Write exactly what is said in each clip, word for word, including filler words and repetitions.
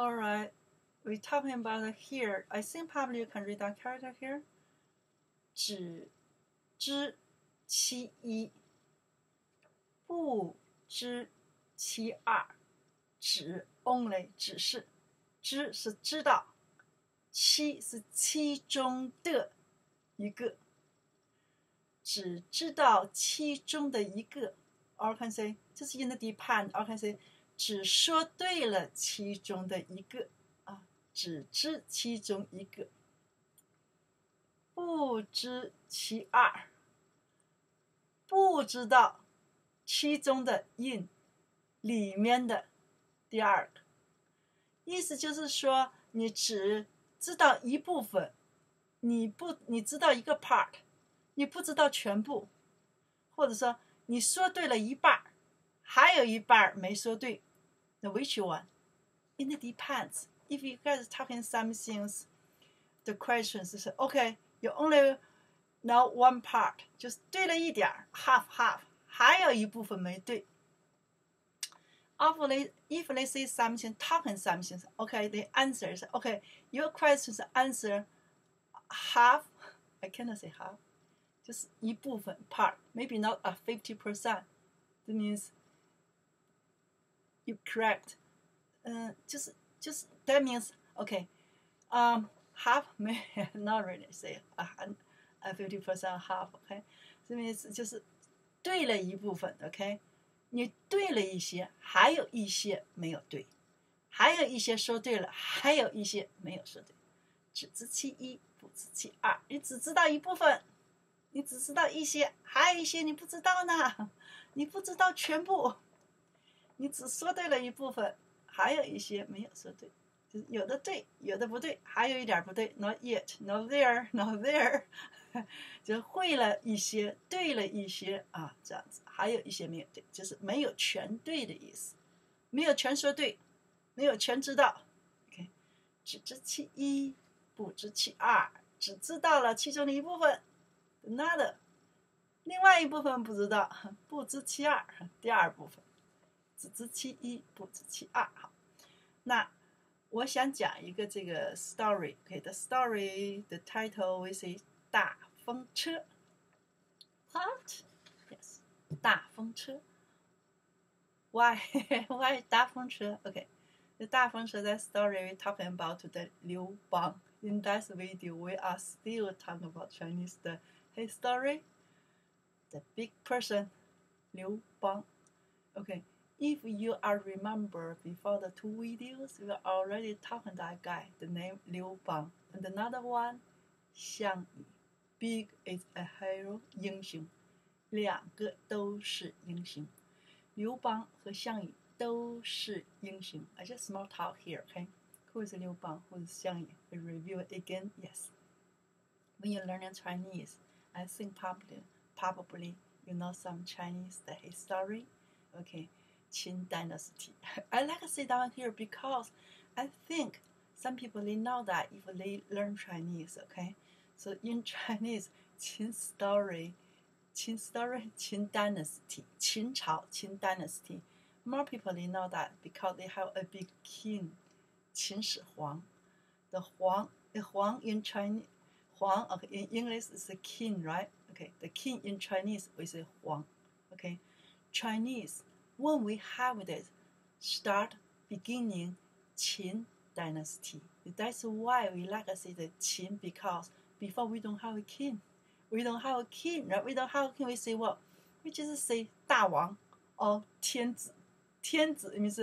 All right, we're talking about here. I think probably you can read that character here. 只知其一，不知其二。只 only 只是，知是知道，其是其中的一个，只知道其中的一个。Or can say 这是 in the depend. Or can say 只说对了其中的一个啊，只知其中一个，不知其二，不知道其中的 in 里面的第二个。意思就是说，你只知道一部分，你不你知道一个 part， 你不知道全部，或者说你说对了一半，还有一半没说对。那 which one? It depends. If you guys are talking some things, the questions is okay. You only know one part， 就是对了一点 half half， 还有一部分没对。If they, if they say something, talking something, okay, the answer is okay. Your questions answer half. I cannot say half. 就是一部分 part, maybe not a fifty percent. That means you correct. 嗯、uh, 就是就是 that means okay. Um, half may not really say a, a fifty percent half. Okay, that means 就是对了一部分 ，OK， 你对了一些，还有一些没有对，还有一些说对了，还有一些没有说对，只知其一，不知其二。你只知道一部分，你只知道一些，还有一些你不知道呢，你不知道全部，你只说对了一部分，还有一些没有说对。就是有的对，有的不对，还有一点不对 ，not yet, not there, not there， 就会了一些，对了一些啊，这样子，还有一些没有对，就是没有全对的意思，没有全说对，没有全知道。OK， 只知其一，不知其二，只知道了其中的一部分 ，another， 另外一部分不知道，不知其二，第二部分，只知其一，不知其二。好，那。我想讲一个这个 story， okay, the story, the title we say 大风车 What? Yes, 大风车 Why? Why 大风车 Okay, the 大风车 that story we talking about the LiuBang. In that video we are still talking about Chinese the history, the big person LiuBang. Okay, if you are remember before the two videos, we are already talking that guy, the name LiuBang, and another one, Xiangyu. Big is a hero, 英雄，两个都是英雄。LiuBang 和项羽都是英雄。I just small talk here, okay? Who is LiuBang? Who is Xiangyu? We review it again. Yes. When you're learning Chinese, I think probably, probably you know some Chinese the history. Okay. Qin Dynasty. I like to sit down here because I think some people they know that if they learn Chinese, okay? So in Chinese, Qin story, Qin story, Qin Dynasty, Qin Chao, Qin Dynasty. More people they know that because they have a big king, Qin Shi Huang. The Huang, the Huang in Chinese, Huang okay, in English is the king, right? Okay, the king in Chinese we say Huang. Okay, Chinese. When we have this, start beginning Qin Dynasty. That's why we like to say the Qin because before we don't have a king. We don't have a king, right? We don't have a king. We say what? We just say 大王 or 天子。天子 means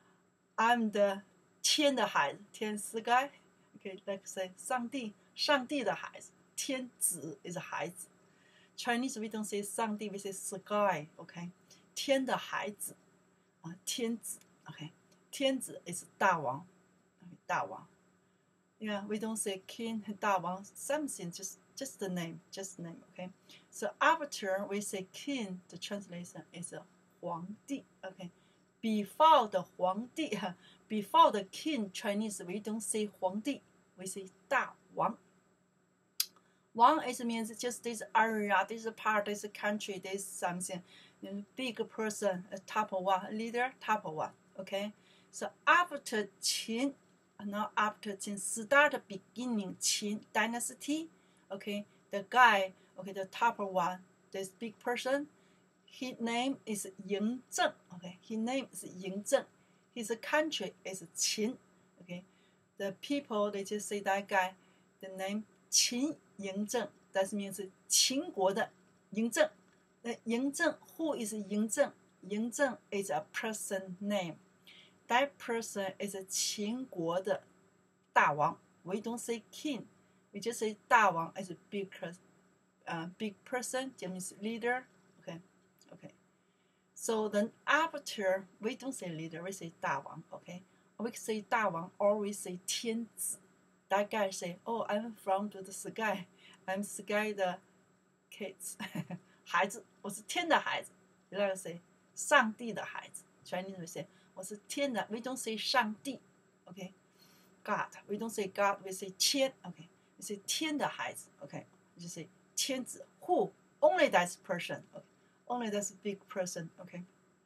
I'm the 天的孩子，天 sky. Okay, let's say 上帝，上帝的孩子，天子 is 孩子。Chinese we don't say 上帝 we say sky. Okay. 天的孩子啊，天子 ，OK， 天子 is 大王 ，okay, 大王。Yeah, we don't say king 大王 something, just just the name, just the name, okay. So after we say king, the translation is 皇帝 ，OK. Before the 皇帝 before the king, Chinese we don't say 皇帝 we say 大王。王 is means just this area, this part, this country, this something. Big person, top one, leader, top one. Okay, so after Qin, now after Qin start beginning Qin dynasty, okay, the guy, okay, the top one, this big person, his name is Yingzheng, okay, his name is Yingzheng, his country is Qin, okay, the people, they just say that guy, the name Qin Yingzheng, that means 秦国的嬴政. The 嬴政, who is Yingzheng? Yingzheng is a person name. That person is 秦国的大王. We don't say king. We just say 大王 as a big, uh, big person, that means leader. Okay, okay. So then after, we don't say leader, we say 大王. Okay, we say 大王or we say 天子. That guy say, oh, I'm from the sky. I'm sky the kids. 孩子，我是天的孩子。You like to say 上帝的孩子。Chinese we say 我是天的。We don't say 上帝 ，OK? God. We don't say God. We say 天 ，OK? We say 天的孩子 ，OK? We just say 天子。Who? Only that person. Okay? Only that big person. OK?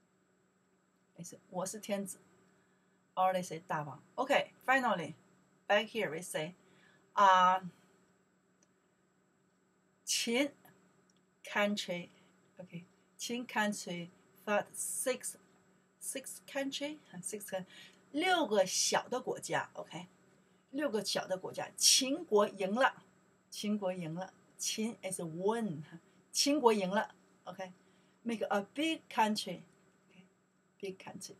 They say 我是天子。Or they say 大王。OK. Finally, back here we say, 啊、uh,。Qin country, okay, Qin country fought six, six country, six country, 六个小的国家 ，OK， 六个小的国家，秦国赢了，秦国赢了，秦 is won， 秦国赢了 ，OK， make a big country, okay, big country.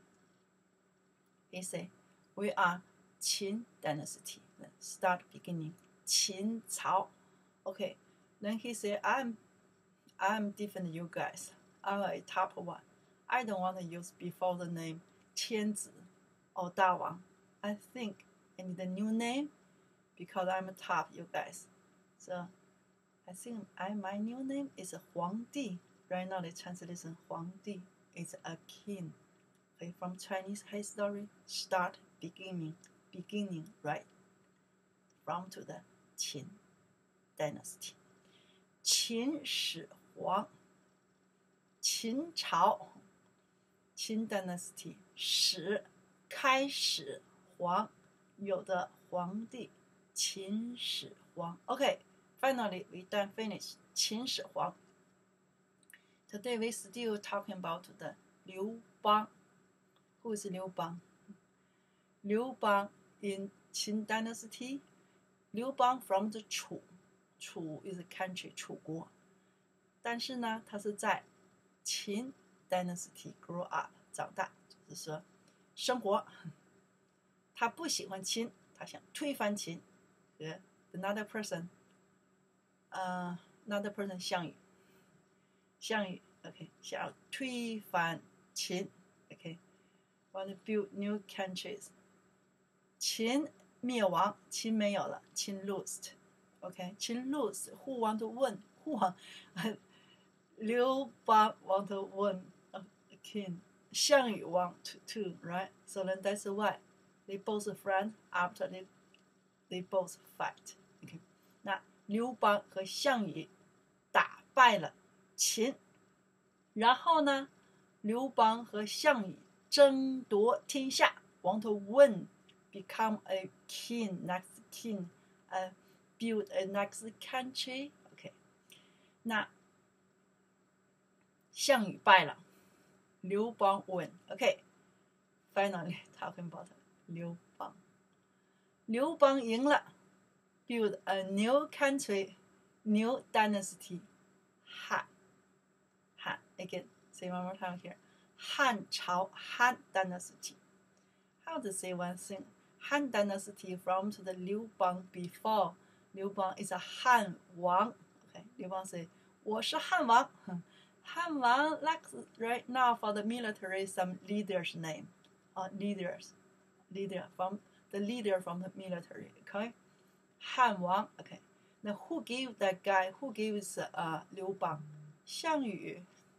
He say, we are Qin dynasty, start beginning, 秦朝 ，OK. Then he said, I'm, I'm different you guys. I'm a top one. I don't want to use before the name 天子 or 大王. I think I need a new name because I'm a top, you guys. So I think I, my new name is 皇帝. Right now the translation 皇帝 is a king. Okay, from Chinese history, start beginning, beginning, right? From to the Qin dynasty. 秦始皇，秦朝，秦 dynasty 始开始皇有的皇帝，秦始皇。Okay, finally we done finish 秦始皇。Today we still talking about the LiuBang. Who is LiuBang? LiuBang in Qin dynasty. LiuBang from the Chu. Chu is a country, 楚国。但是呢，他是在秦 dynasty grow up 长大，就是说生活。他不喜欢秦，他想推翻秦。和 another person， 呃、uh, ，another person 项羽，项羽 ，OK， 想要推翻秦 ，OK，want to build new countries。秦灭亡，秦没有了，秦 lost。Okay, Qin lose. Who want to win? Who want? LiuBang want to win a king. Xiangyu want to too, right? So then that's why they both friends after they they both fight. Okay. 那LiuBang和项羽打败了秦，然后呢，LiuBang和项羽争夺天下 ，want to win, become a king, next king, uh, build a next country. OK， 那项羽败了，LiuBang win. OK, finally talking about LiuBang. LiuBang 赢了 ，build a new country, new dynasty. Han, Han again. Say one more time here. 汉朝 Han dynasty. How to say one thing? Han dynasty from to the LiuBang before. LiuBang is a 汉王. Okay, LiuBang say 我是汉王。汉王 like right now for the military some leaders name, uh, leaders, leader from the leader from the military. Okay, 汉王. Okay, now who gave that guy? Who gives uh LiuBang? 项羽。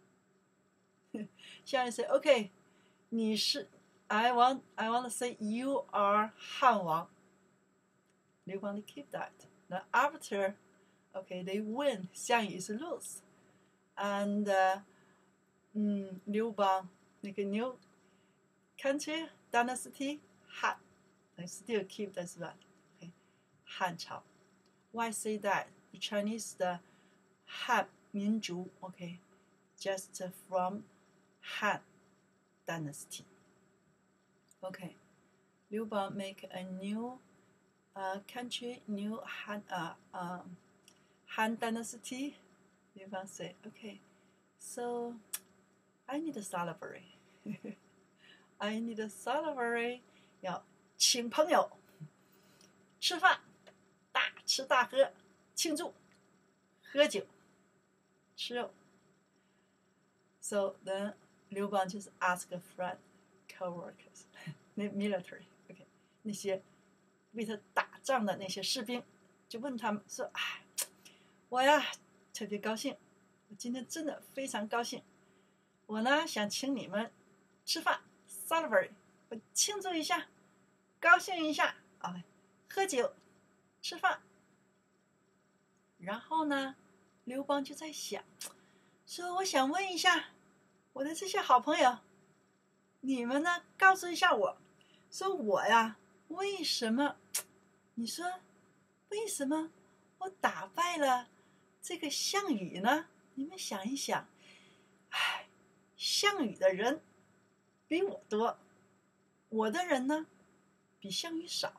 项羽 say okay, 你是 I want I want to say you are 汉王。LiuBang keep that. Now after, okay, they win. 项羽 is lose. And uh, mm, LiuBang, like a new country, dynasty, Han. still keep this one. Okay, 汉朝。Why say that? The Chinese 的汉民族 ，OK, just from Han Dynasty. OK, LiuBang make a new uh, country, new Han uh, uh, Han Dynasty. LiuBang say, OK, so I need to celebrate. I need to celebrate. 要请朋友吃饭，大吃大喝，庆祝，喝酒，吃肉。So then LiuBang just ask a friend, co-workers, military, OK, 那些为他打仗的那些士兵，就问他们说：“哎，我呀特别高兴，我今天真的非常高兴。我呢想请你们吃饭 ，celebrate， 我庆祝一下，高兴一下啊，喝酒，吃饭。”然后呢，LiuBang就在想，说：“我想问一下我的这些好朋友，你们呢告诉一下我，说我呀为什么？你说为什么我打败了这个项羽呢？你们想一想，唉，项羽的人比我多，我的人呢比项羽少，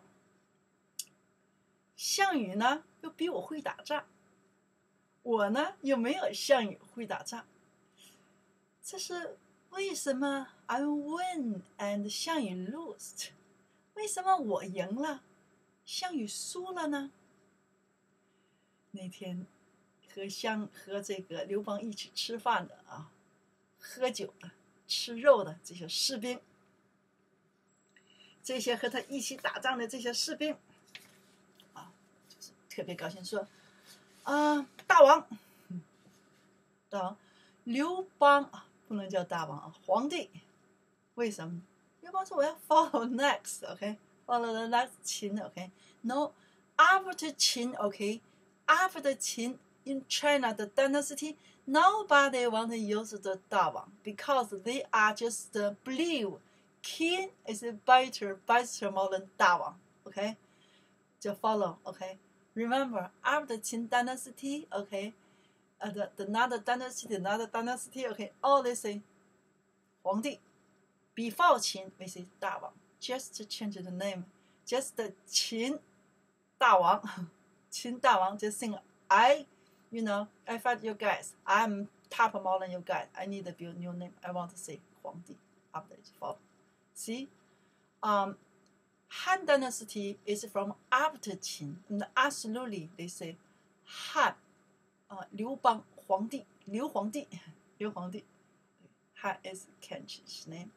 项羽呢又比我会打仗，我呢又没有项羽会打仗，这是为什么 I win and 项羽 lost？ 为什么我赢了，项羽输了呢？”那天和项和这个LiuBang一起吃饭的啊，喝酒的、吃肉的这些士兵，这些和他一起打仗的这些士兵，啊，就是特别高兴，说：“啊，大王，大王，LiuBang啊，不能叫大王啊，皇帝，为什么？LiuBang说我要 follow next，OK， follow the next Qin，OK，no， after Qin，OK，after Qin in China the dynasty nobody want to use the 大王 because they are just believe Qin is better better more than 大王 OK 就 follow OK remember after Qin dynasty OK uh, the, the another dynasty another dynasty OK all they say 皇帝 before Qin we say 大王 just to change the name just the Qin 大王 Qin 大王 just think I you know, I fight you guys. I'm top more than you guys. I need to build new name. I want to say 皇帝 after it's fall. See, um, Han Dynasty is from after Qin. And absolutely, they say Han, uh, LiuBang 皇帝 Liu 皇帝 Liu 皇帝 Han is country's name.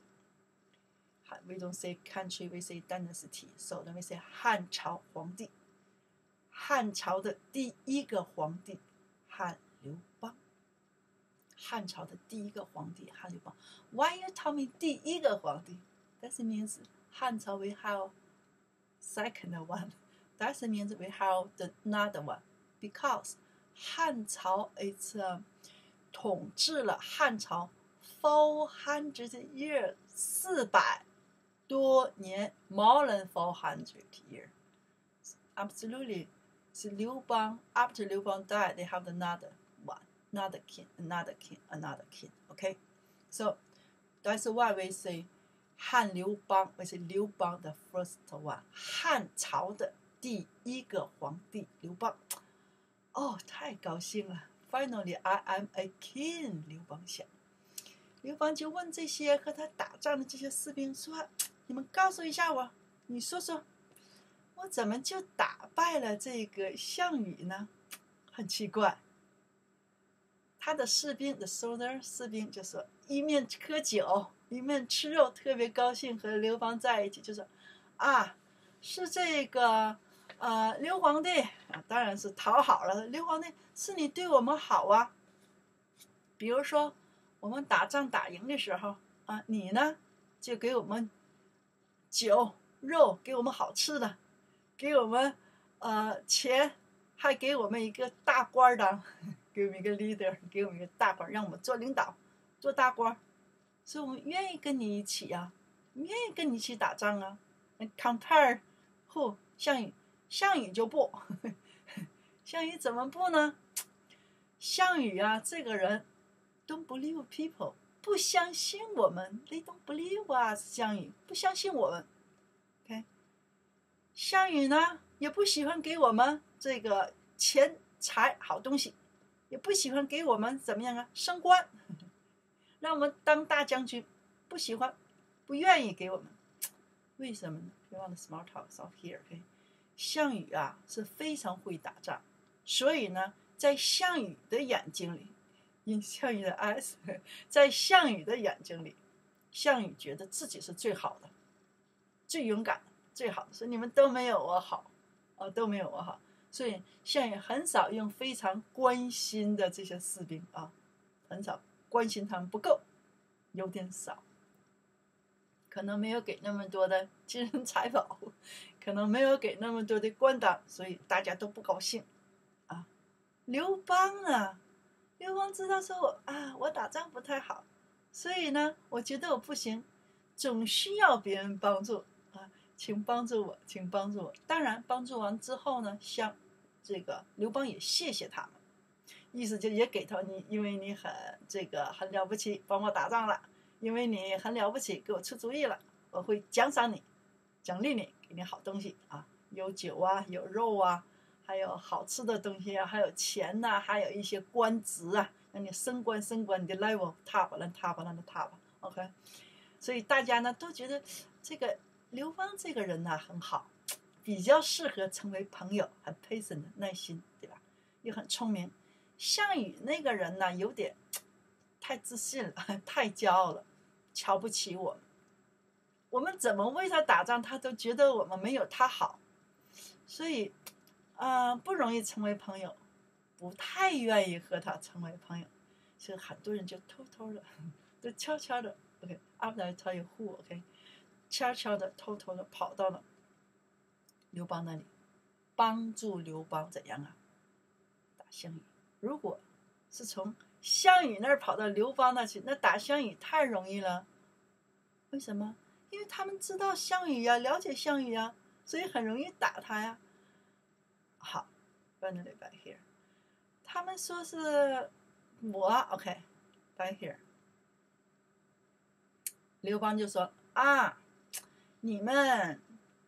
We don't say country, we say dynasty. So then we say 汉朝皇帝。汉朝的第一个皇帝。汉LiuBang，汉朝的第一个皇帝汉LiuBang。Why you tell me 第一个皇帝 ？That means 汉朝 we have second one. That means we have the another one. Because 汉朝 is、uh, 统治了汉朝 four hundred years 四百多年 more than four hundred years. Absolutely. So LiuBang, after LiuBang died, they have another one, another king, another king, another king. Okay, so that's why we say Han LiuBang, we say LiuBang the first one. 汉朝的第一个皇帝LiuBang。哦，太高兴了 ！Finally, I am a king. LiuBang 想。LiuBang就问这些和他打仗的这些士兵说：“你们告诉一下我，你说说。”我怎么就打败了这个项羽呢？很奇怪。他的士兵的 soldier 士兵就说，一面喝酒，一面吃肉，特别高兴和LiuBang在一起，就说啊，是这个呃刘皇帝啊，当然是讨好了。刘皇帝是你对我们好啊，比如说我们打仗打赢的时候啊，你呢就给我们酒肉，给我们好吃的。给我们呃钱，还给我们一个大官当，给我们一个 leader， 给我们一个大官，让我们做领导，做大官，所以我们愿意跟你一起啊，愿意跟你一起打仗啊。Compare Who 项羽，项羽就不，项羽怎么不呢？项羽啊，这个人 don't believe people， 不相信我们 ，they don't believe us， 项羽不相信我们。OK， 项羽呢也不喜欢给我们这个钱财好东西，也不喜欢给我们怎么样啊升官，让我们当大将军，不喜欢，不愿意给我们。为什么呢 ？You want the small talks of here？ OK， 项羽啊是非常会打仗，所以呢，在项羽的眼睛里，in 项羽的 eyes， 在项羽的眼睛里，项羽觉得自己是最好的，最勇敢的，最好的，所以你们都没有我好，哦，都没有我好。所以项羽很少用非常关心的这些士兵啊，很少关心他们不够，有点少。可能没有给那么多的金银财宝，可能没有给那么多的官当，所以大家都不高兴啊。刘邦啊，刘邦知道说我啊，我打仗不太好，所以呢，我觉得我不行，总需要别人帮助啊，请帮助我，请帮助我。当然，帮助完之后呢，像这个刘邦也谢谢他们，意思就也给他你，因为你很这个很了不起，帮我打仗了。因为你很了不起，给我出主意了，我会奖赏你，奖励你，给你好东西啊，有酒啊，有肉啊，还有好吃的东西啊，还有钱呐、啊，还有一些官职啊，让你升官升官，你的 level top 了 top 了 top，OK， 所以大家呢都觉得这个刘邦这个人呢、啊、很好，比较适合成为朋友，很 patient 耐心，对吧？又很聪明。项羽那个人呢有点太自信了，太骄傲了。瞧不起我们，我们怎么为他打仗，他都觉得我们没有他好，所以，啊、呃，不容易成为朋友，不太愿意和他成为朋友，所以很多人就偷偷的，就悄悄的 ，OK，after I tell you who，OK， 悄悄的、偷偷的跑到了刘邦那里，帮助刘邦怎样啊？打项羽。如果是从项羽那儿跑到刘邦那去，那打项羽太容易了。为什么？因为他们知道项羽呀、啊，了解项羽呀、啊，所以很容易打他呀。好 ，finally back here， 他们说是我 ，OK，back here。刘邦就说啊，你们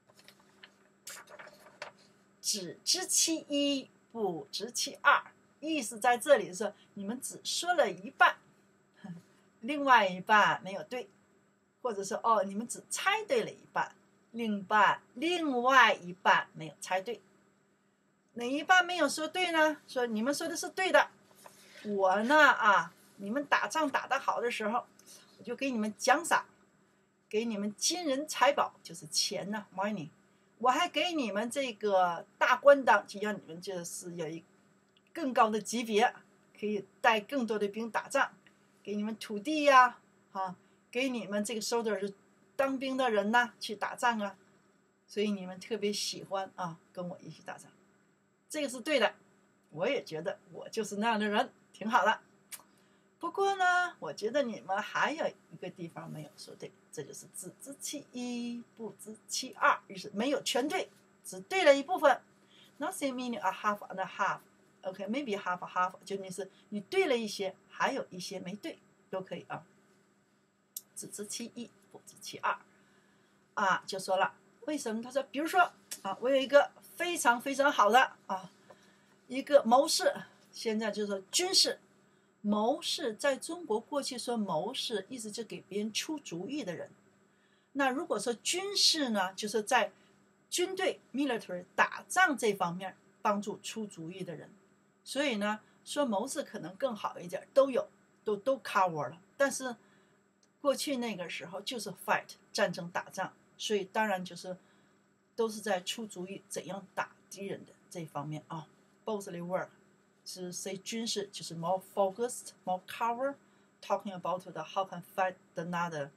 只知其一，不知其二。意思在这里是你们只说了一半，另外一半没有对，或者说哦，你们只猜对了一半，另半另外一半没有猜对。哪一半没有说对呢？说你们说的是对的，我呢啊，你们打仗打得好的时候，我就给你们奖赏，给你们金银财宝，就是钱呢 money， 我还给你们这个大官当，就让你们就是有一更高的级别，可以带更多的兵打仗，给你们土地呀、啊，啊，给你们这个收的是当兵的人呐、啊，去打仗啊，所以你们特别喜欢啊，跟我一起打仗，这个是对的，我也觉得我就是那样的人，挺好的。不过呢，我觉得你们还有一个地方没有说对，这就是只知其一，不知其二，于是没有全对，只对了一部分。Nothing meaning a half and a half。OK，maybe、okay, half half， 就你是你对了一些，还有一些没对，都可以啊。只知其一，不知其二，啊，就说了为什么？他说，比如说啊，我有一个非常非常好的啊，一个谋士，现在就是说军事谋士，在中国过去说谋士，意思就给别人出主意的人。那如果说军事呢，就是在军队 military 打仗这方面帮助出主意的人。所以呢，说谋士可能更好一点，都有，都都 cover 了。但是过去那个时候就是 fight 战争打仗，所以当然就是都是在出主意怎样打敌人的这方面啊。Bothly work 是 say 军事就是 more focused, more cover, talking about the how can fight the another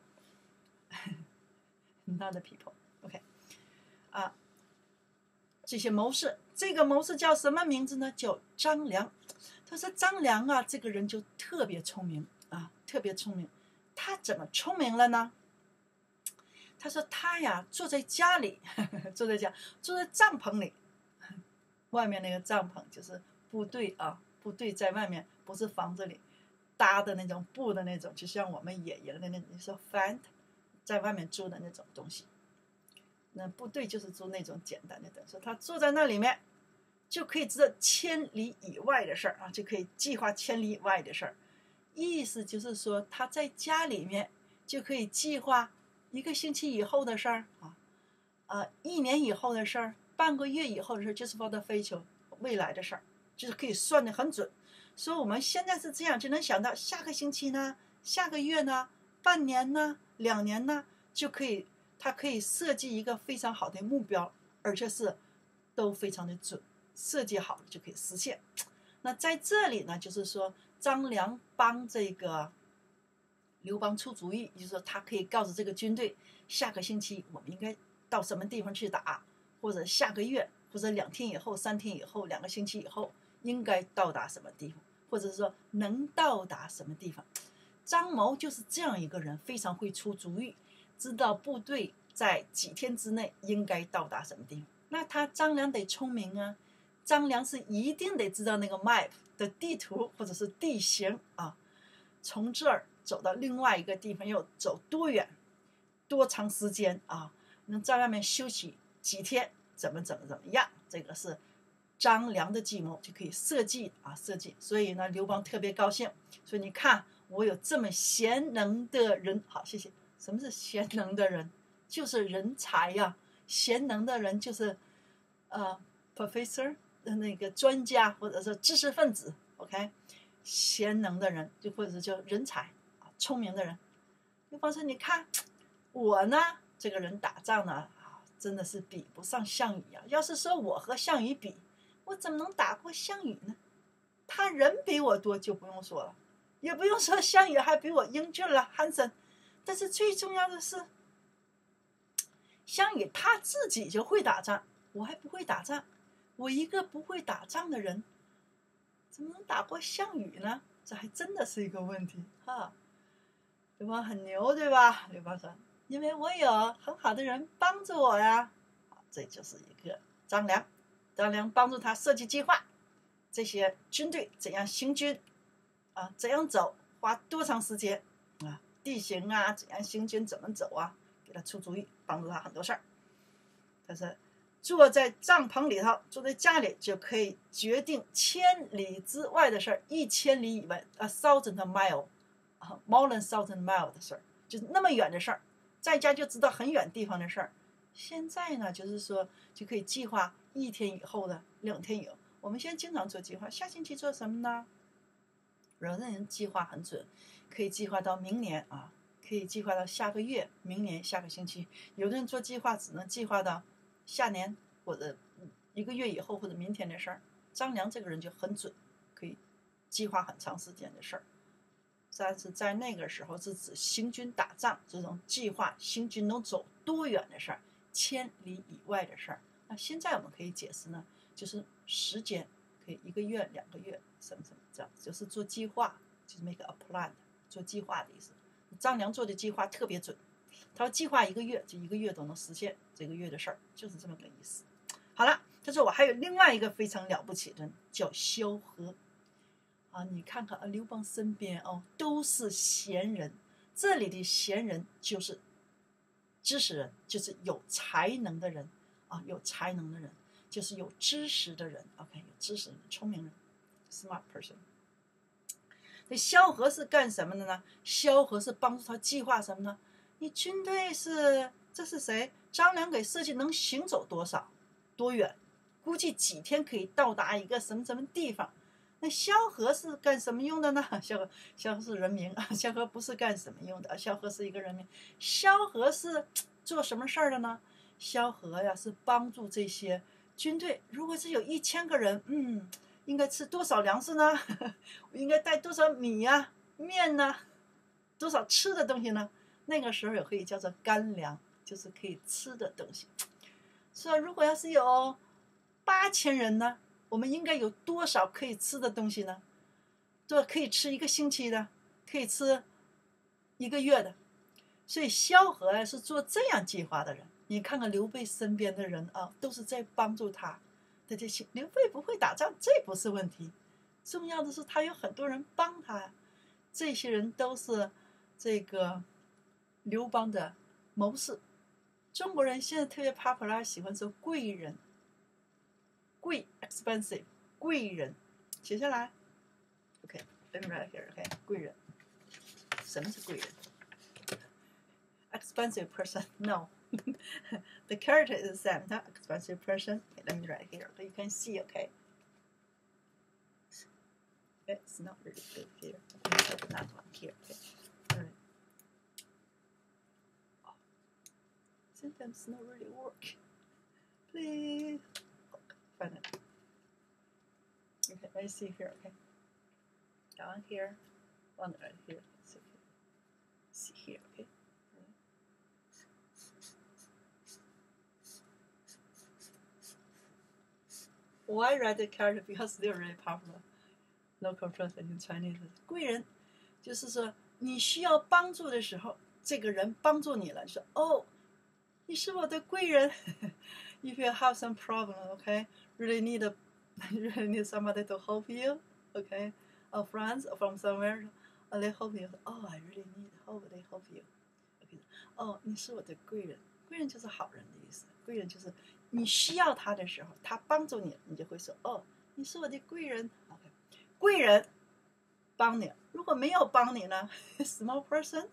another people。OK， 啊。这些谋士，这个谋士叫什么名字呢？叫张良。他说张良啊，这个人就特别聪明啊，特别聪明。他怎么聪明了呢？ 他说他呀坐在家里，呵呵坐在家，坐在帐篷里，外面那个帐篷就是部队啊，部队在外面，不是房子里搭的那种布的那种，就像我们野营的那种，你说 tent， 在外面住的那种东西。那部队就是住那种简单的东西，说他坐在那里面，就可以知道千里以外的事儿啊，就可以计划千里以外的事儿。意思就是说，他在家里面就可以计划一个星期以后的事儿啊，啊，一年以后的事儿，半个月以后的事儿，就是 for the future 未来的事儿，就是可以算得很准。所以我们现在是这样，就能想到下个星期呢，下个月呢，半年呢，两年呢，就可以，它可以设计一个非常好的目标，而且是都非常的准，设计好了就可以实现。那在这里呢，就是说张良帮这个刘邦出主意，就是说他可以告诉这个军队，下个星期我们应该到什么地方去打，或者下个月，或者两天以后、三天以后、两个星期以后应该到达什么地方，或者是说能到达什么地方。张谋就是这样一个人，非常会出主意，知道部队在几天之内应该到达什么地方。那他张良得聪明啊，张良是一定得知道那个 map 的地图或者是地形啊，从这儿走到另外一个地方要走多远，多长时间啊？能在外面休息几天，怎么怎么怎么样？这个是张良的计谋，就可以设计啊设计。所以呢，刘邦特别高兴，所以你看我有这么贤能的人。好，谢谢。什么是贤能的人？就是人才呀、啊。贤能的人就是呃 professor 那个专家或者是知识分子 ，OK， 贤能的人就或者是叫人才啊，聪明的人。刘邦说：“你看我呢，这个人打仗呢啊，真的是比不上项羽啊。要是说我和项羽比，我怎么能打过项羽呢？他人比我多就不用说了，也不用说项羽还比我英俊了、handsome 森。但是最重要的是。”项羽他自己就会打仗，我还不会打仗，我一个不会打仗的人，怎么能打过项羽呢？这还真的是一个问题哈。刘邦很牛，对吧？刘邦说：“因为我有很好的人帮助我呀。”这就是一个张良，张良帮助他设计计划，这些军队怎样行军啊，怎样走，花多长时间啊，地形啊，怎样行军，怎么走啊。给他出主意，帮助他很多事儿。他说，坐在帐篷里头，坐在家里就可以决定千里之外的事儿，一千里以外 ，a thousand mile， 啊 ，more than thousand mile 的事儿，就是那么远的事儿，在家就知道很远地方的事儿。现在呢，就是说就可以计划一天以后的，两天以后。我们现在经常做计划，下星期做什么呢？有的人计划很准，可以计划到明年啊。可以计划到下个月、明年、下个星期。有的人做计划只能计划到下年或者一个月以后或者明天的事儿。张良这个人就很准，可以计划很长时间的事儿。但是在那个时候是指行军打仗这种计划，行军能走多远的事儿，千里以外的事儿。那现在我们可以解释呢，就是时间可以一个月、两个月，什么什么这样，就是做计划，就是 make a plan， 做计划的意思。张良做的计划特别准，他计划一个月，就一个月都能实现这个月的事儿，就是这么个意思。好了，他说我还有另外一个非常了不起的人，叫萧何啊！你看看啊，刘邦身边哦都是贤人，这里的贤人就是知识人，就是有才能的人啊，有才能的人就是有知识的人 ，OK， 有知识人，聪明人 ，smart person。那萧何是干什么的呢？萧何是帮助他计划什么呢？你军队是这是谁？张良给设计能行走多少多远？估计几天可以到达一个什么什么地方？那萧何是干什么用的呢？萧何，萧何是人名啊，萧何不是干什么用的，萧何是一个人名。萧何是做什么事儿的呢？萧何呀是帮助这些军队，如果是有一千个人，嗯。应该吃多少粮食呢？我应该带多少米呀、啊、面呢？多少吃的东西呢？那个时候也可以叫做干粮，就是可以吃的东西。说如果要是有八千人呢，我们应该有多少可以吃的东西呢？多可以吃一个星期的，可以吃一个月的。 所以萧何呀是做这样计划的人。你看看刘备身边的人啊，都是在帮助他。他就想刘备不会打仗，这不是问题，重要的是他有很多人帮他。这些人都是这个刘邦的谋士。中国人现在特别 popular 喜欢说贵人，贵 expensive 贵人，写下来。OK，let me write here。OK， 贵人，什么是贵人 ？Expensive person? No. The character is the same. Not expensive person. Okay, let me write here. You can see. Okay. It's not really good here. It's not one here. Okay. All right. Oh, sometimes it's not really work. Please. Okay, find it. Okay, let me see here. Okay. Down here. One right here. See here. See here. Okay. Why write the character? Because they're really popular. Local person in Chinese. 贵人就是说你需要帮助的时候，这个人帮助你了，说哦，你是我的贵人。If you have some problem, okay, really need a, really need somebody to help you, okay, or friends or from somewhere, or they help you. Oh, I really need help. They help you. Okay. 哦，你是我的贵人。贵人就是好人的意思。贵人就是你需要他的时候，他帮助你，你就会说哦，你是我的贵人。OK， 贵人帮你，如果没有帮你呢 ？Small person.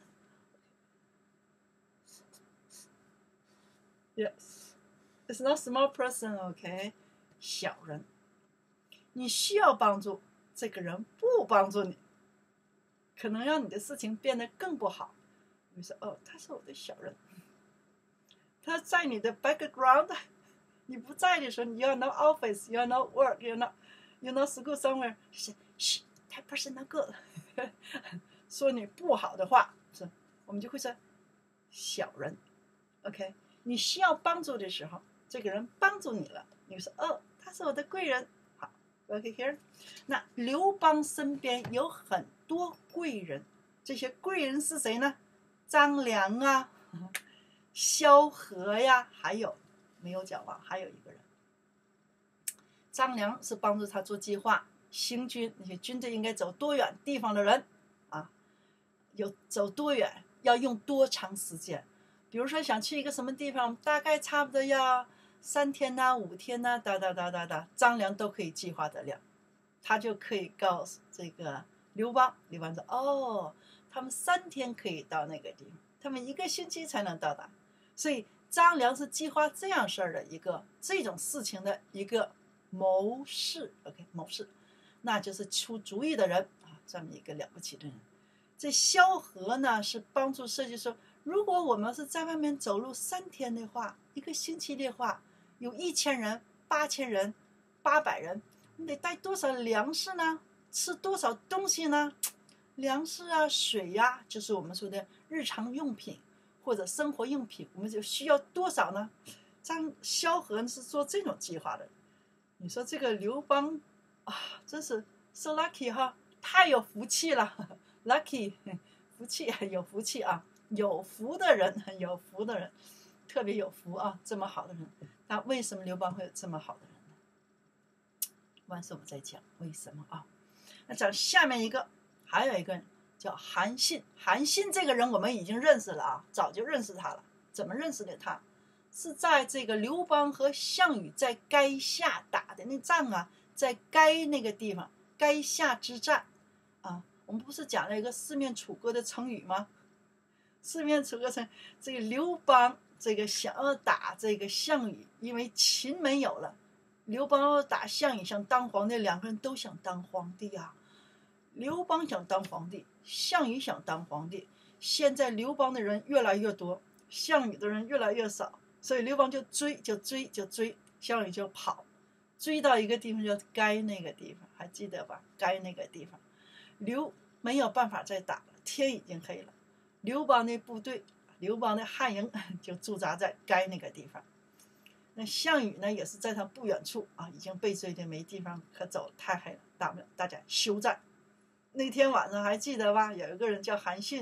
Yes, it's not small person. OK， 小人，你需要帮助，这个人不帮助你，可能让你的事情变得更不好。你说哦，他是我的小人。他在你的 background， 你不在的时候，你 you're not office, you're not work, you're not, you're not school somewhere， 是嘘 that person not good， 说你不好的话，是，我们就会说小人。OK， 你需要帮助的时候，这个人帮助你了，你说哦，他是我的贵人。好 ，OK here。那刘邦身边有很多贵人，这些贵人是谁呢？张良啊。萧何呀，还有没有讲完？还有一个人，张良是帮助他做计划，行军，那些军队应该走多远地方的人啊，有走多远，要用多长时间？比如说想去一个什么地方，大概差不多要三天呐、啊、五天呐、啊，哒哒哒哒哒，张良都可以计划得了，他就可以告诉这个刘邦，刘邦说哦，他们三天可以到那个地方，他们一个星期才能到达。所以张良是计划这样事儿的一个这种事情的一个谋士 ，OK， 谋士，那就是出主意的人啊，这么一个了不起的人。这萧何呢是帮助设计说，如果我们是在外面走路三天的话，一个星期的话，有一千人、八千人、八百人，你得带多少粮食呢？吃多少东西呢？粮食啊，水呀、啊，就是我们说的日常用品。或者生活用品，我们就需要多少呢？张萧何是做这种计划的。你说这个刘邦啊，真是 so lucky 哈，太有福气了 ，lucky 福气有福气啊，有福的人，有福的人，特别有福啊，这么好的人。那为什么刘邦会有这么好的人呢？晚上我们再讲为什么啊。那讲下面一个，还有一个人。叫韩信，韩信这个人我们已经认识了啊，早就认识他了。怎么认识的他？是在这个刘邦和项羽在垓下打的那仗啊，在垓那个地方，垓下之战啊。我们不是讲了一个四面楚歌的成语吗？四面楚歌成，这个刘邦这个想要打这个项羽，因为秦没有了，刘邦要打项羽，想当皇帝，两个人都想当皇帝啊。刘邦想当皇帝，项羽想当皇帝。现在刘邦的人越来越多，项羽的人越来越少，所以刘邦就追就追就追，项羽就跑，追到一个地方叫垓那个地方，还记得吧？垓那个地方，刘没有办法再打了，天已经黑了。刘邦的部队，刘邦的汉营就驻扎在垓那个地方。那项羽呢，也是在他不远处啊，已经被追的没地方可走了，太黑了，大不了大家休战。那天晚上还记得吧？有一个人叫韩信，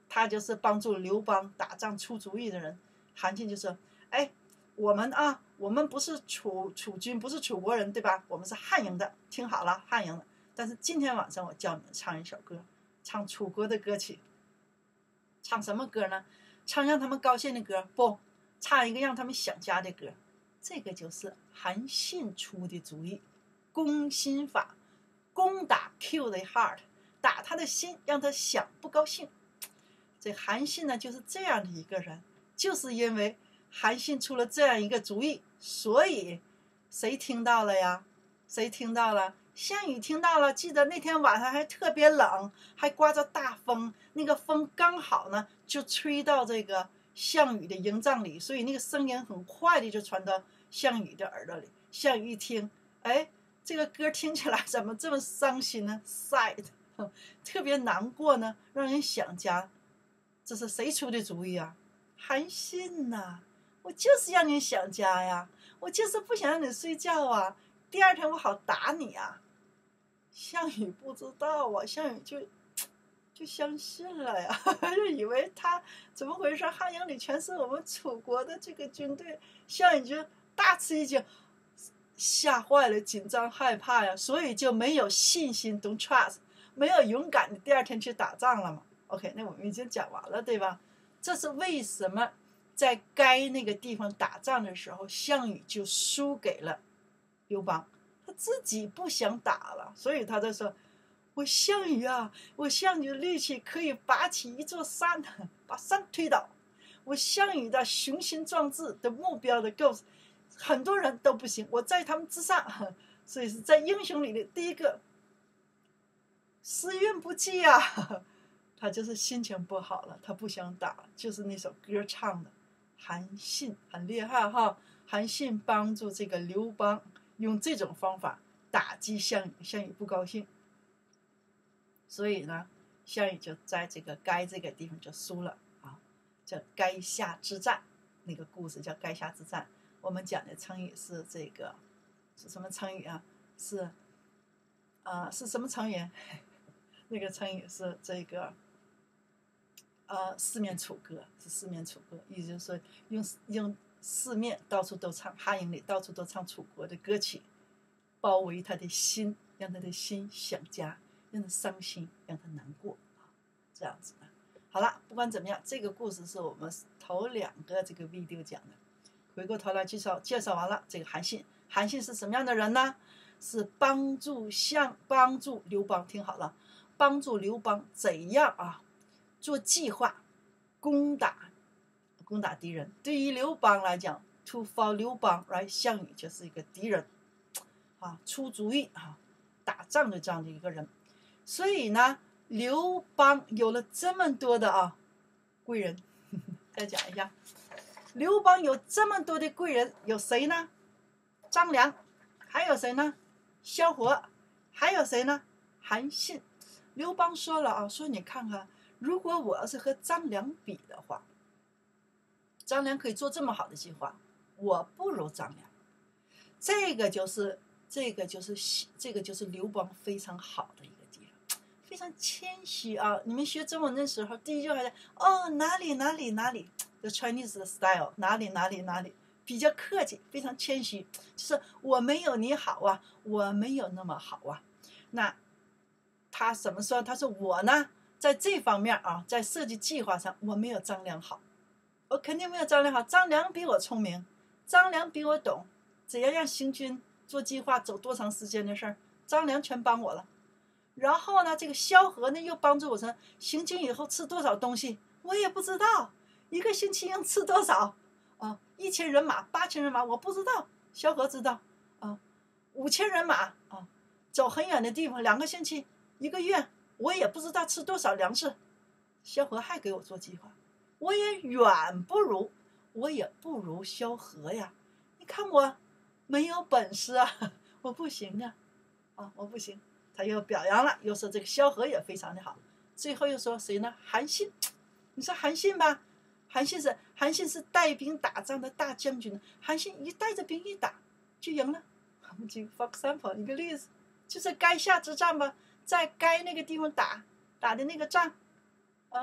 他就是帮助刘邦打仗出主意的人。韩信就说：“哎，我们啊，我们不是楚楚军，不是楚国人，对吧？我们是汉营的，听好了，汉营的。但是今天晚上我教你们唱一首歌，唱楚国的歌曲。唱什么歌呢？唱让他们高兴的歌，不，唱一个让他们想家的歌。这个就是韩信出的主意，攻心法，攻打 kill the heart， 打他的心，让他想不高兴。这韩信呢，就是这样的一个人。就是因为韩信出了这样一个主意，所以谁听到了呀？谁听到了？项羽听到了。记得那天晚上还特别冷，还刮着大风，那个风刚好呢就吹到这个项羽的营帐里，所以那个声音很快的就传到项羽的耳朵里。项羽一听，哎，这个歌听起来怎么这么伤心呢 ？sad， 特别难过呢，让人想家。这是谁出的主意啊？韩信呐、啊，我就是让你想家呀，我就是不想让你睡觉啊，第二天我好打你啊。项羽不知道啊，项羽就就相信了呀，就以为他怎么回事？汉营里全是我们楚国的这个军队，项羽就大吃一惊，吓坏了，紧张害怕呀，所以就没有信心 ，don't trust， 没有勇敢的第二天去打仗了嘛。OK， 那我们已经讲完了，对吧？这是为什么在该那个地方打仗的时候，项羽就输给了刘邦，他自己不想打了，所以他就说：“我项羽啊，我项羽的力气可以拔起一座山，把山推倒。我项羽的雄心壮志的目标的构思，很多人都不行，我在他们之上，所以是在英雄里的第一个。时运不济啊。”他就是心情不好了，他不想打，就是那首歌唱的。韩信很厉害哈，韩信帮助这个刘邦用这种方法打击项羽，项羽不高兴，所以呢，项羽就在这个垓这个地方就输了啊，叫垓下之战，那个故事叫垓下之战。我们讲的成语是这个是什么成语啊？是啊、呃，是什么成语？那个成语是这个。呃，四面楚歌是四面楚歌，也就是说用用四面到处都唱，汉营里到处都唱楚国的歌曲，包围他的心，让他的心想家，让他伤心，让他难过，这样子的。好了，不管怎么样，这个故事是我们头两个这个 video 讲的。回过头来介绍介绍完了这个韩信，韩信是什么样的人呢？是帮助项帮助刘邦，听好了，帮助刘邦怎样啊？做计划，攻打攻打敌人。对于刘邦来讲 ，to fight 刘邦，来项羽就是一个敌人，啊，出主意啊，打仗的这样的一个人。所以呢，刘邦有了这么多的啊贵人，再讲一下，刘邦有这么多的贵人，有谁呢？张良，还有谁呢？萧何，还有谁呢？韩信。刘邦说了啊，说你看看。如果我要是和张良比的话，张良可以做这么好的计划，我不如张良。这个就是这个就是这个就是刘邦非常好的一个地方，非常谦虚啊。你们学中文的时候，第一句话是哦哪里哪里哪里 ，the Chinese 的 style 哪里哪里哪里，比较客气，非常谦虚，就是我没有你好啊，我没有那么好啊。那他怎么说？他说我呢？在这方面啊，在设计计划上，我没有张良好，我肯定没有张良好。张良比我聪明，张良比我懂，怎样让行军做计划，走多长时间的事儿，张良全帮我了。然后呢，这个萧何呢又帮助我说，行军以后吃多少东西，我也不知道，一个星期要吃多少啊？一千人马、八千人马，我不知道，萧何知道啊。五千人马啊，走很远的地方，两个星期、一个月。我也不知道吃多少粮食，萧何还给我做计划，我也远不如，我也不如萧何呀。你看我没有本事啊，我不行啊，啊，我不行。他又表扬了，又说这个萧何也非常的好。最后又说谁呢？韩信。你说韩信吧，韩信是韩信是带兵打仗的大将军，韩信一带着兵一打就赢了。我们举 for example 一个例子，就是垓下之战吧。在该那个地方打打的那个仗，啊，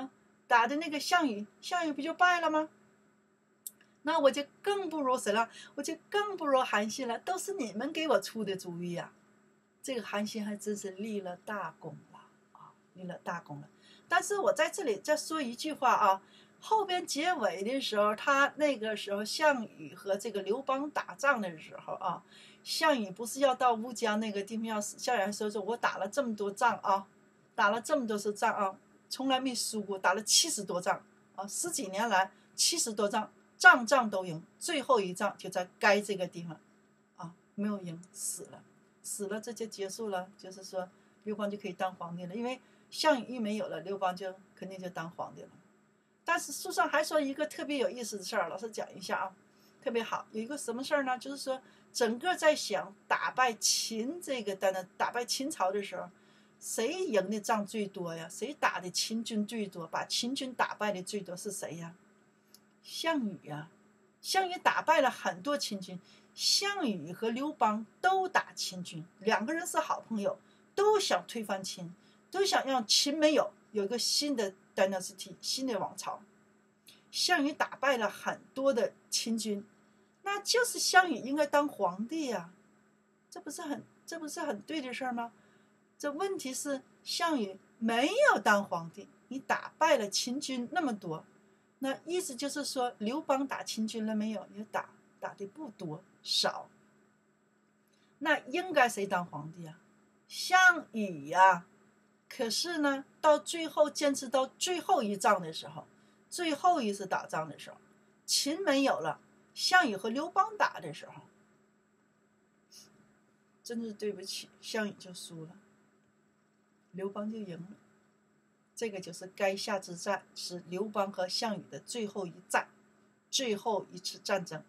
打的那个项羽，项羽不就败了吗？那我就更不如谁了？我就更不如韩信了，都是你们给我出的主意啊！这个韩信还真是立了大功了啊，立了大功了。但是我在这里再说一句话啊，后边结尾的时候，他那个时候项羽和这个刘邦打仗的时候啊，项羽不是要到乌江那个地方要死，项羽还说说我打了这么多仗啊，打了这么多次仗啊，从来没输过，打了七十多仗啊，十几年来七十多仗。仗仗都赢，最后一仗就在该这个地方，啊，没有赢，死了，死了，这就结束了。就是说，刘邦就可以当皇帝了，因为项羽一没有了，刘邦就肯定就当皇帝了。但是书上还说一个特别有意思的事儿，老师讲一下啊，特别好。有一个什么事儿呢？就是说，整个在想打败秦这个的呢，打败秦朝的时候，谁赢的仗最多呀？谁打的秦军最多？把秦军打败的最多是谁呀？项羽啊，项羽打败了很多秦军，项羽和刘邦都打秦军，两个人是好朋友，都想推翻秦，都想让秦没有，有一个新的 dynasty 新的王朝。项羽打败了很多的秦军，那就是项羽应该当皇帝呀、啊，这不是很这不是很对的事儿吗？这问题是项羽没有当皇帝，你打败了秦军那么多。那意思就是说，刘邦打秦军了没有？也打，打的不多，少。那应该谁当皇帝啊？项羽呀、啊。可是呢，到最后坚持到最后一仗的时候，最后一次打仗的时候，秦没有了，项羽和刘邦打的时候，真是对不起，项羽就输了，刘邦就赢了。这个就是垓下之战，是刘邦和项羽的最后一战，最后一次战争，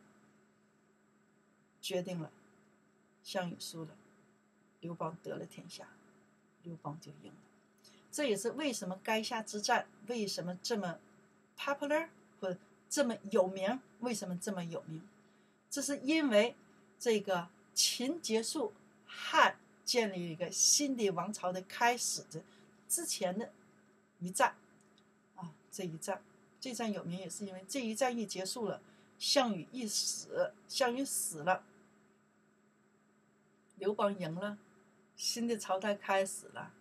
决定了项羽输了，刘邦得了天下，刘邦就赢了。这也是为什么垓下之战为什么这么 popular 或这么有名，为什么这么有名？这是因为这个秦结束，汉建立一个新的王朝的开始的之前的一战啊，这一战，这一战有名也是因为这一战一结束了，项羽一死，项羽死了，刘邦赢了，新的朝代开始了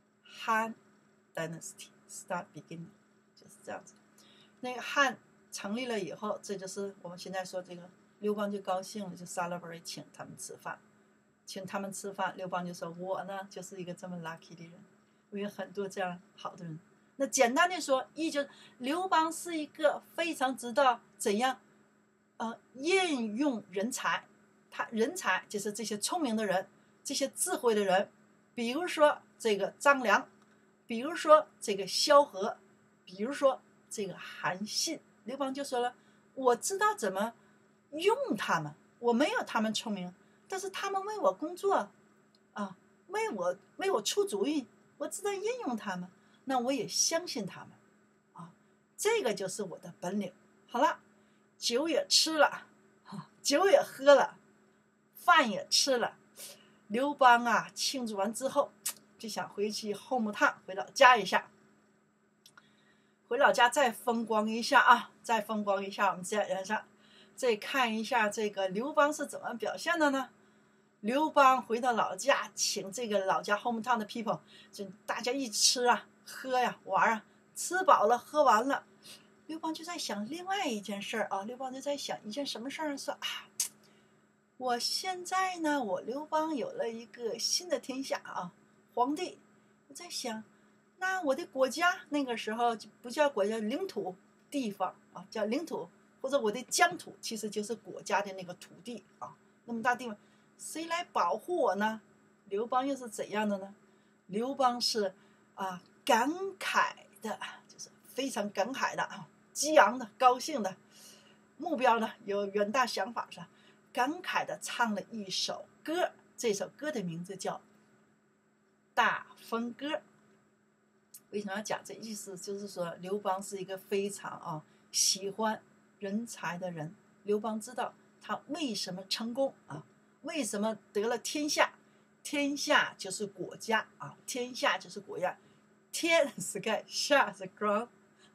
Han Dynasty start beginning， 就是这样子。那个汉成立了以后，这就是我们现在说这个刘邦就高兴了，就 celebrate 请他们吃饭，请他们吃饭，刘邦就说我呢就是一个这么 lucky 的人，我有很多这样好的人。那简单的说，一就是刘邦是一个非常知道怎样呃运用人才，他人才就是这些聪明的人，这些智慧的人，比如说这个张良，比如说这个萧何，比如说这个韩信。刘邦就说了，我知道怎么用他们，我没有他们聪明，但是他们为我工作啊，为我为我出主意，我知道运用他们，那我也相信他们啊，这个就是我的本领。好了，酒也吃了，酒也喝了，饭也吃了，刘邦啊庆祝完之后就想回去 home town 回老家一下，回老家再风光一下啊，再风光一下。我们再来上再看一下这个刘邦是怎么表现的呢？刘邦回到老家，请这个老家 home town 的 people， 就大家一吃啊喝呀玩啊，吃饱了喝完了，刘邦就在想另外一件事啊，刘邦就在想一件什么事儿，说啊，我现在呢，我刘邦有了一个新的天下啊，皇帝，我在想，那我的国家那个时候不叫国家，领土地方啊，叫领土，或者我的疆土，其实就是国家的那个土地啊，那么大地方，谁来保护我呢？刘邦又是怎样的呢？刘邦是啊感慨的，就是非常感慨的啊，激昂的，高兴的，目标呢有远大想法的，感慨的唱了一首歌，这首歌的名字叫《大风歌》。为什么要讲这意思？就是说刘邦是一个非常啊喜欢人才的人。刘邦知道他为什么成功啊？为什么得了天下？天下就是国家啊，天下就是国家，天 sky， 下是 ground，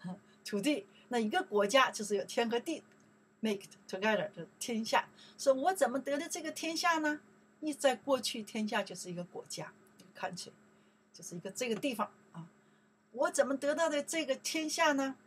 土地。那一个国家就是有天和地 make together 就是天下。说我怎么得的这个天下呢？你在过去天下就是一个国家 country， 就是一个这个地方啊。我怎么得到的这个天下呢？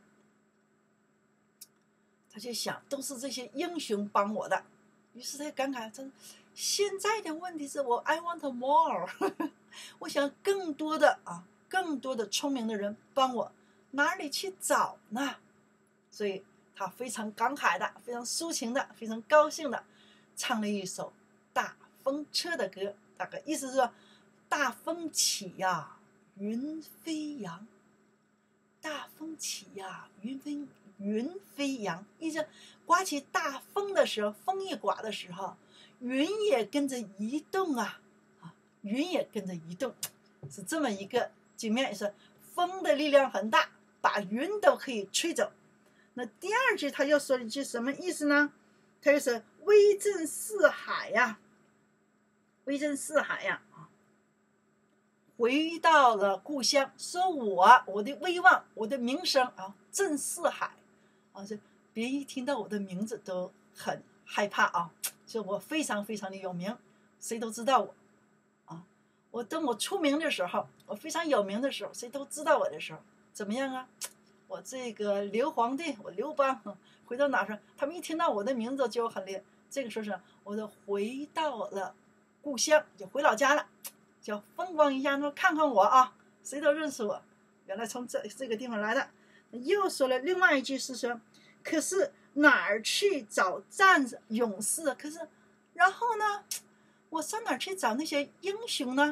他就想都是这些英雄帮我的。于是他感慨，他说现在的问题是我 I want more 我想更多的啊，更多的聪明的人帮我，哪里去找呢？所以他非常感慨的，非常抒情的，非常高兴的唱了一首大风车的歌，大概意思是说大风起呀云飞扬，大风起呀云飞云飞扬，意思刮起大风的时候，风一刮的时候，云也跟着移动啊，啊，云也跟着移动，是这么一个景面，是风的力量很大，把云都可以吹走。那第二句他又说了一句什么意思呢？他就说威震四海呀，威震四海呀，啊，回到了故乡，说我我的威望，我的名声啊，震四海啊，这别人一听到我的名字都很害怕啊，说我非常非常的有名，谁都知道我啊。我等我出名的时候，我非常有名的时候，谁都知道我的时候，怎么样啊？我这个刘皇帝，我刘邦，回到哪儿？他们一听到我的名字就很厉害。这个时候是，我就回到了故乡，就回老家了，就风光一下，说看看我啊，谁都认识我，原来从这这个地方来的。又说了另外一句是说，可是哪儿去找战勇士？可是，然后呢，我上哪儿去找那些英雄呢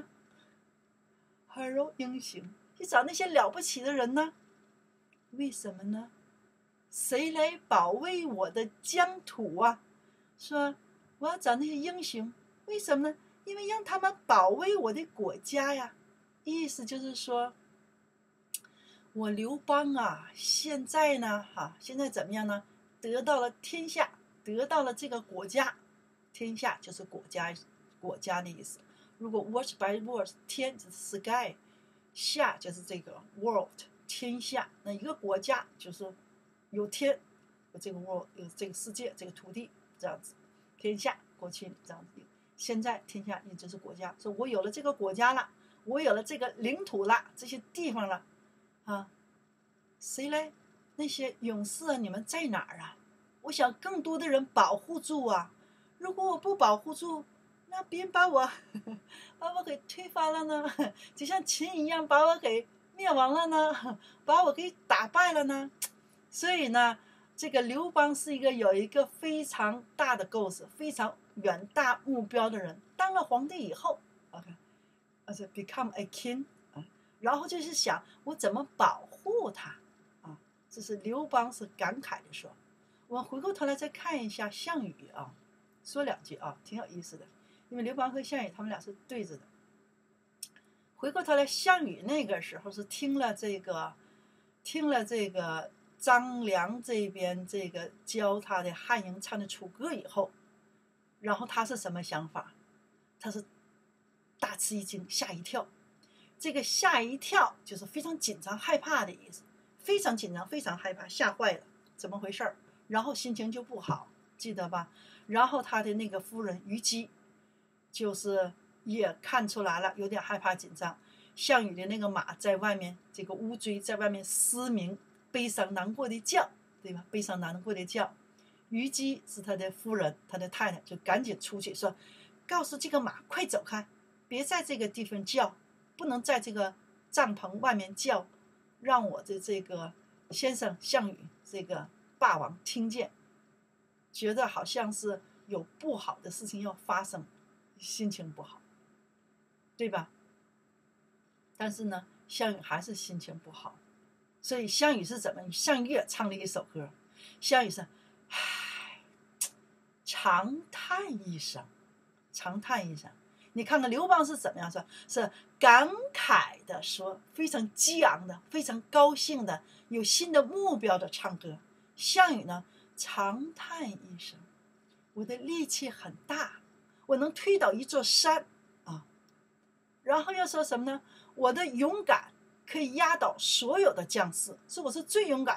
？Hero 英雄，去找那些了不起的人呢？为什么呢？谁来保卫我的疆土啊？说我要找那些英雄，为什么呢？因为让他们保卫我的国家呀。意思就是说，我刘邦啊，现在呢，哈、啊，现在怎么样呢？得到了天下，得到了这个国家，天下就是国家，国家的意思。如果 word by word， 天就是 sky， 下就是这个 world。天下，那一个国家就是有天，有这个 world， 有这个世界，这个土地，这样子。天下过去这样子，现在天下一直是国家。说我有了这个国家了，我有了这个领土了，这些地方了，啊，谁来？那些勇士啊，你们在哪儿啊？我想更多的人保护住啊。如果我不保护住，那别人把我把我给推翻了呢，就像秦一样把我给灭亡了呢，把我给打败了呢。所以呢，这个刘邦是一个有一个非常大的构思，非常远大目标的人。当了皇帝以后 ，OK， 而且 become a king 啊，然后就是想我怎么保护他啊。这是刘邦是感慨的说。我们回过头来再看一下项羽啊，说两句啊，挺有意思的。因为刘邦和项羽他们俩是对着的。回过头来，项羽那个时候是听了这个，听了这个张良这边这个教他的汉营唱的楚歌以后，然后他是什么想法？他是大吃一惊，吓一跳。这个吓一跳就是非常紧张、害怕的意思，非常紧张、非常害怕，吓坏了，怎么回事？然后心情就不好，记得吧？然后他的那个夫人虞姬，就是也看出来了，有点害怕紧张。项羽的那个马在外面，这个乌骓在外面嘶鸣，悲伤难过的叫，对吧？悲伤难过的叫。虞姬是他的夫人，他的太太，就赶紧出去说，告诉这个马快走开，别在这个地方叫，不能在这个帐篷外面叫，让我的这个先生项羽这个霸王听见，觉得好像是有不好的事情要发生，心情不好，对吧？但是呢，项羽还是心情不好，所以项羽是怎么？项羽唱了一首歌，项羽是，唉，长叹一声，长叹一声。你看看刘邦是怎么样说？是感慨的说，非常激昂的，非常高兴的，有新的目标的唱歌。项羽呢，长叹一声，我的力气很大，我能推倒一座山啊。然后又说什么呢？我的勇敢可以压倒所有的将士，说我是最勇敢的，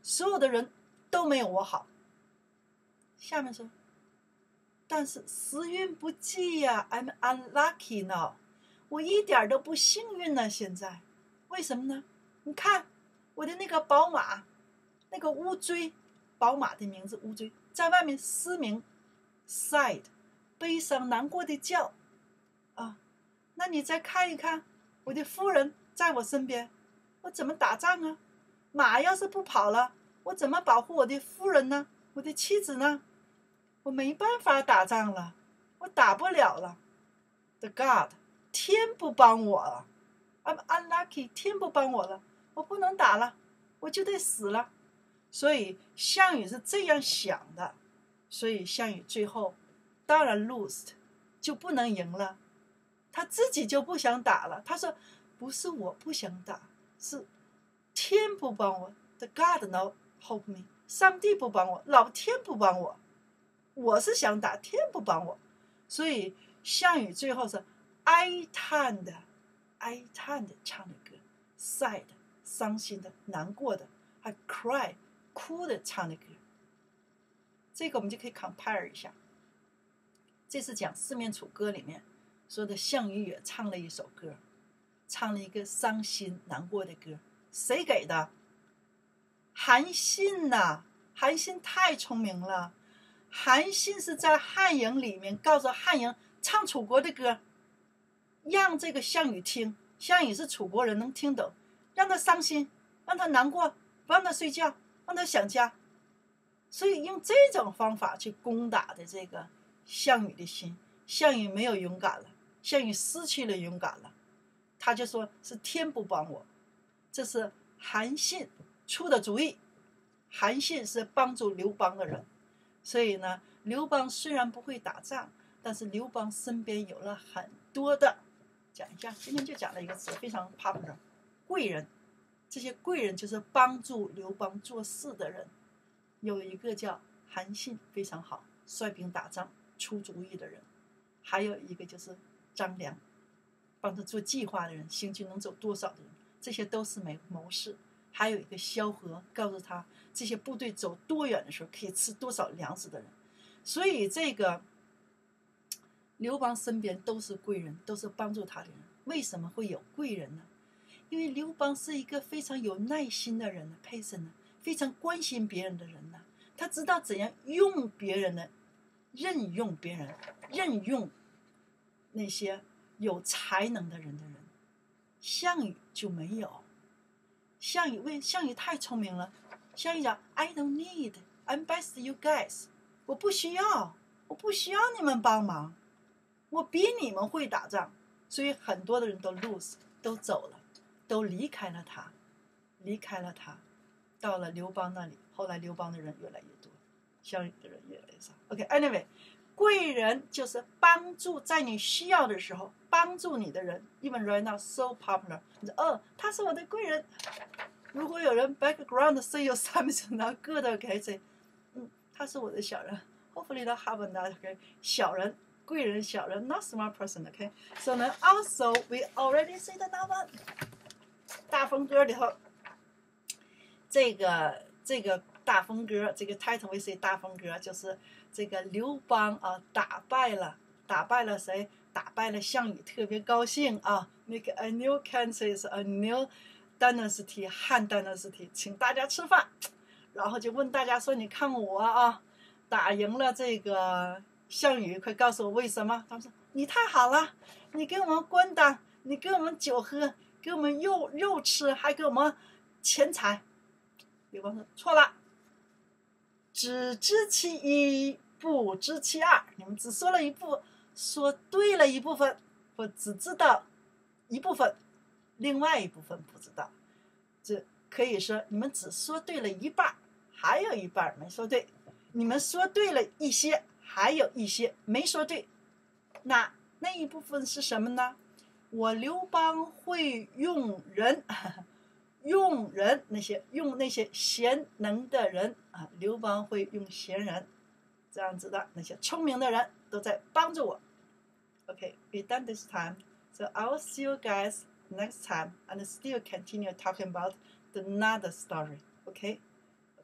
所有的人都没有我好。下面说，但是时运不济呀 ，I'm unlucky now， 我一点都不幸运呢。现在为什么呢？你看我的那个宝马，那个乌骓，宝马的名字乌骓，在外面失明 ，sad， 悲伤难过的叫啊。那你再看一看我的夫人在我身边，我怎么打仗啊？马要是不跑了，我怎么保护我的夫人呢？我的妻子呢？我没办法打仗了，我打不了了。The God， 天不帮我了 ，I'm unlucky， 天不帮我了，我不能打了，我就得死了。所以项羽是这样想的，所以项羽最后当然 lose， 就不能赢了。他自己就不想打了。他说：“不是我不想打，是天不帮我。The God no help me， 上帝不帮我，老天不帮我。我是想打，天不帮我。”所以项羽最后是哀叹的，哀叹的唱的歌 ，sad 伤心的、难过的，还 cry 哭的唱的歌。这个我们就可以 compare 一下。这是讲四面楚歌里面说的，项羽也唱了一首歌，唱了一个伤心难过的歌。谁给的？韩信呐、啊！韩信太聪明了。韩信是在汉营里面告诉汉营唱楚国的歌，让这个项羽听。项羽是楚国人，能听懂，让他伤心，让他难过，不让他睡觉，让他想家。所以用这种方法去攻打的这个项羽的心，项羽没有勇敢了，项羽失去了勇敢了，他就说是天不帮我。这是韩信出的主意。韩信是帮助刘邦的人，所以呢，刘邦虽然不会打仗，但是刘邦身边有了很多的，讲一下，今天就讲了一个词，非常 popular， 贵人。这些贵人就是帮助刘邦做事的人。有一个叫韩信，非常好，率兵打仗出主意的人。还有一个就是张良，帮他做计划的人，行军能走多少的人，这些都是谋士。还有一个萧何，告诉他这些部队走多远的时候可以吃多少粮食的人。所以这个刘邦身边都是贵人，都是帮助他的人。为什么会有贵人呢？因为刘邦是一个非常有耐心的人呢 ，patient 呢，非常关心别人的人呢。他知道怎样用别人呢，任用别人，任用那些有才能的人的人。项羽就没有。项羽为项羽太聪明了，项羽讲 I don't need, I'm best you guys， 我不需要，我不需要你们帮忙，我比你们会打仗。所以很多的人都 lose， 都走了，都离开了他，离开了他，到了刘邦那里。后来刘邦的人越来越多，项羽的人越来越少。OK，anyway，、okay, 贵人就是帮助在你需要的时候帮助你的人。Even right now so popular， 你说哦，他是我的贵人。如果有人 background say you something not good， 可以 say， 嗯，他是我的小人。Hopefully not have that， OK， 小人、贵人、小人 ，not smart person，OK。So then also we already see the number。大风歌里头，这个这个大风歌，这个 title we say 大风歌，就是这个刘邦啊打败了，打败了谁？打败了项羽，特别高兴啊 ！Make a new country, a new dynasty， 汉 dynasty， 请大家吃饭，然后就问大家说：“你看我啊，打赢了这个项羽，快告诉我为什么？”他们说：“你太好了，你给我们官当，你给我们酒喝，给我们肉肉吃，还给我们钱财。”刘邦说：“错了，只知其一，不知其二。你们只说了一部。”说对了一部分，我只知道一部分，另外一部分不知道。这可以说你们只说对了一半，还有一半没说对。你们说对了一些，还有一些没说对。那那一部分是什么呢？我刘邦会用人，用人那些用那些贤能的人啊，刘邦会用贤人，这样子的那些聪明的人。都在帮助我。Okay, we're done this time. So I will see you guys next time and still continue talking about the another story. Okay?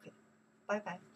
拜拜。